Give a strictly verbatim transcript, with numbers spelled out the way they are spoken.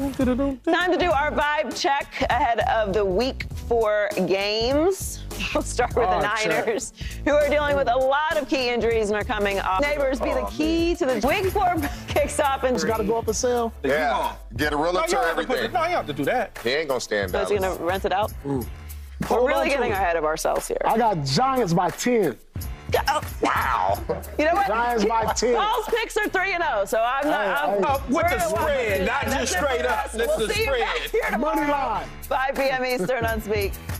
Time to do our vibe check ahead of the week four games. We'll start with the Niners, who are dealing with a lot of key injuries and are coming off. Neighbors be the key to the week four kicks off and It's got to go up for sale. Yeah, get a realtor, no, everything. No, you have to do that. He ain't gonna stand So up. is he gonna rent it out? Ooh. We're Hold really on to getting it. ahead of ourselves here. I got Giants by ten. Oh, Wow. you know what? Giants by ten. Paul's picks are three and zero, so I'm not. Hey, I'm, hey. Uh, with we're the at one. spread, not That's just it for straight up. us. This We'll is see you spread. back here tomorrow. Money line. five p m Eastern on Speak.